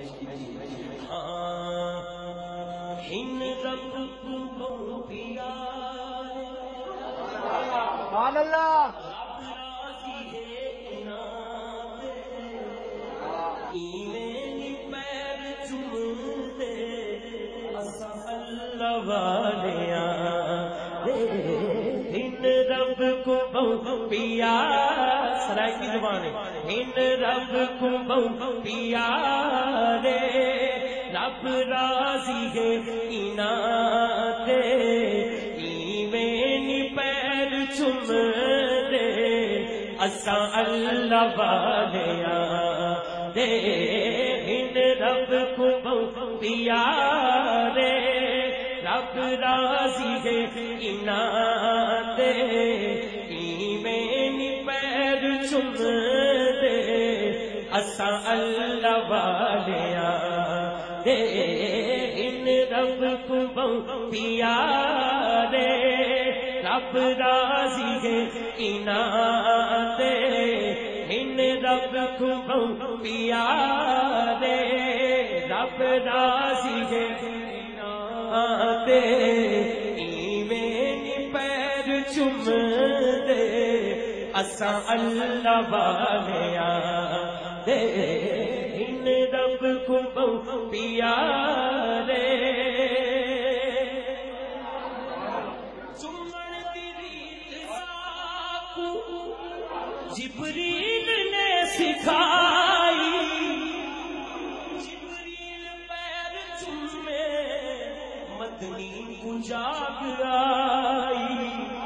ہن رب کو پیا سبحان اللہ ہن رب کو بہو پیا سرائی کی زبان ہے ہن رب کو بہو پیا رے رب راضی ہے انعام دے ایویں پیر چوم دے اساں اللہ والیاں دے ہن رب کو بہو پیا رے رب راضی ہے انعام دے ایویں پیر چوم دے اساں اللہ والیاں دے ہن رب کو بہو پیا رے رب راضی ہے انعام دے ہن رب کو بہو پیا رے رب راضی ہے انعام دے ایویں پیر چوم دے اساں اللہ والیاں دے ہن رب کو بہو پیا رے چومن دی ریت ساکو جبریل نے سکھائی جبریل پیر چومے مدنی کو جاگ آئی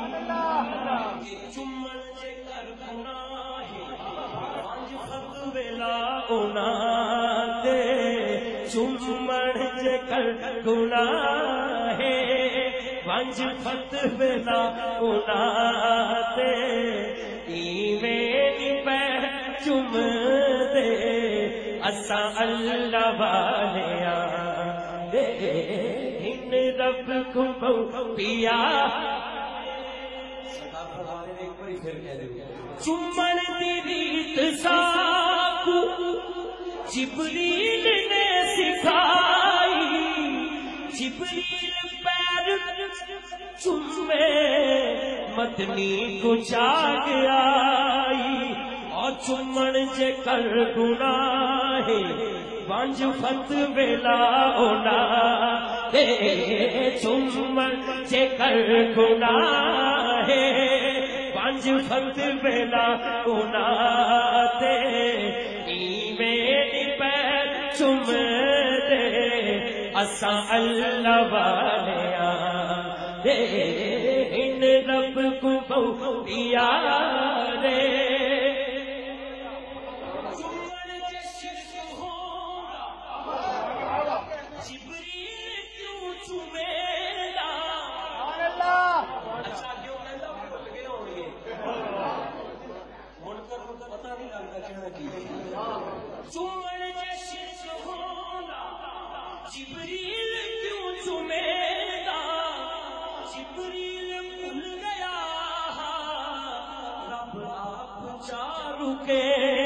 چومن جے کر گناہ پانچ خط ویلا اونا دے چومن جے کر گناہ پانچ خط ویلا اونا دے ایویں پیر چوم دے اساں اللہ والیاں دے ہن رب کو بہو پیا چومن دی ریت ساکو جبریل نے سکھائی جبریل پیر چومے مدنی کو جاگ آئی اور چومن جے کر گناہ پانچ خط ویلا اونا دے چومن جے کر گناہ پانچ خط ویلا اونا دے ایویں پیر چوم دے اساں اللہ والیاں دے ہن رب کو بہو پیا رے چومن جے شرک ہونا جبریل کیوں چومیدا جبریل بھول گیا رب آپ چارو کے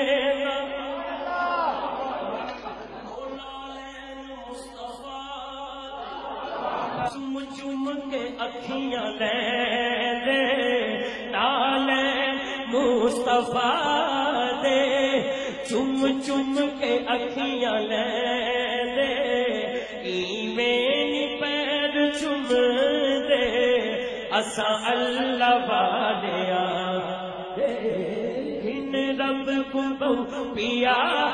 چوم چوم کے اکھیاں لے دے نالے مصطفیٰ دے چوم چوم کے اکھیاں لے دے ایویں پیر چوم دے اساں اللہ والیاں دے ہن رب کو بہو پیا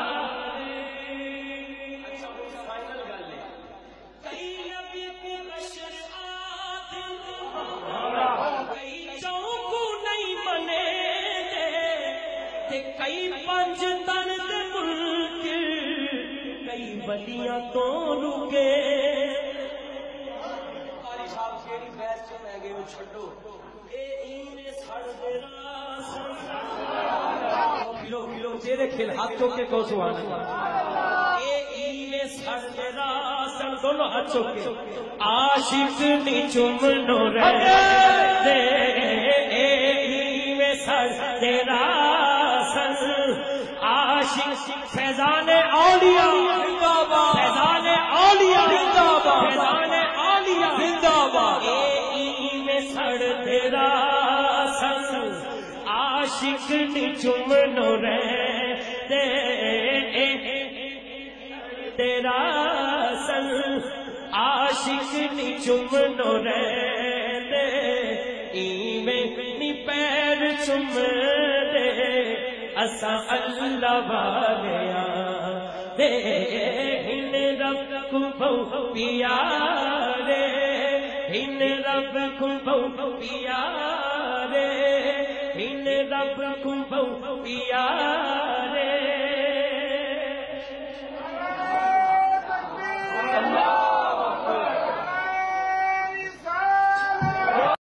کئی پنج تن دے ملک کئی بلیاں تو رکے قاری صاحب کیڑی بحث چ لے گئے او چھڈو اے اینے سڑ دے راس کلو کلو تیرے کھل ہاتھوں کے کو سبحان اللہ اے اینے سڑ دے راس دونوں ہاتھوں کے عاشق نی چومنو رہے دے اے اینے سڑ دے راس عاشق فیضان اولیاء عالیہ زندہ باد میں سڑ تیرا سن عاشق نی چمنو رہتے تیرا سن عاشق نی چمنو رہتے ایویں نی پیر چم دے اساں اللہ والیا دے ہن رب کو بہو پیارے ہن رب کو بہو پیارے ہن رب کو بہو پیارے اللہ